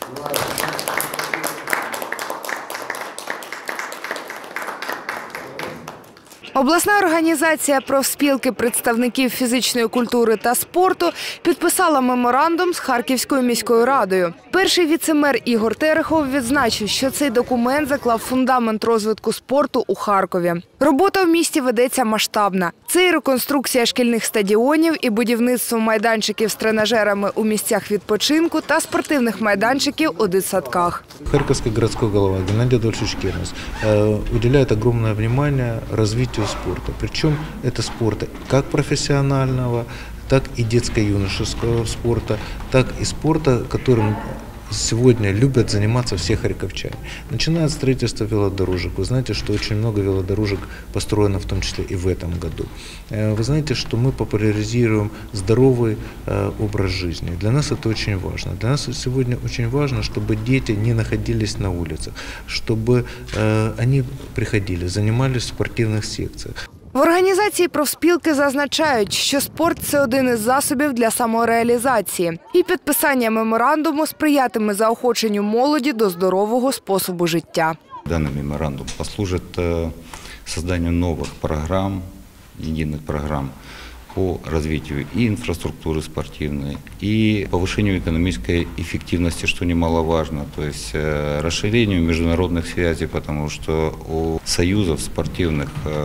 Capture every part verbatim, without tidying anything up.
Обласна організація профспілки представників фізичної культури та спорту підписала меморандум з Харківською міською радою. Перший віце-мер Ігор Терехов відзначив, що цей документ заклав фундамент розвитку спорту у Харкові. Робота в місті ведеться масштабна. Це і реконструкція шкільних стадіонів, і будівництво майданчиків з тренажерами у місцях відпочинку та спортивних майданчиків у дитсадках. Харьковский городской голова Геннадий Адольфович Кернес уделяет огромное внимание развитию спорта. Причем это спорта как профессионального, так и детско-юношеского спорта, так и спорта, которым сегодня любят заниматься все харьковчане. Начиная от строительства велодорожек. Вы знаете, что очень много велодорожек построено в том числе и в этом году. Вы знаете, что мы популяризируем здоровый образ жизни. Для нас это очень важно. Для нас сегодня очень важно, чтобы дети не находились на улицах, чтобы они приходили, занимались в спортивных секциях. В організації профспілки зазначають, що спорт – це один із засобів для самореалізації. І підписання меморандуму сприятиме заохоченню молоді до здорового способу життя. Даний меморандум послужить созданию нових програм, єдиних програм по развитию и инфраструктуры спортивной, и повышению экономической эффективности, что немаловажно, то есть расширению международных связей, потому что у союзов спортивных,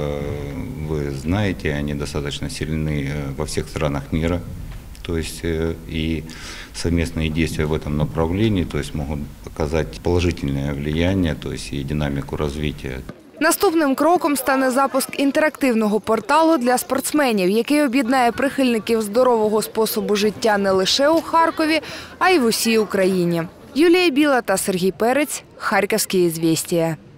вы знаете, они достаточно сильны во всех странах мира, то есть и совместные действия в этом направлении, то есть могут оказать положительное влияние, то есть и динамику развития. Наступним кроком стане запуск інтерактивного порталу для спортсменів, який об'єднає прихильників здорового способу життя не лише у Харкові, а й в усій Україні. Юлія Біла та Сергій Перець, Харківські «Ізвєстія».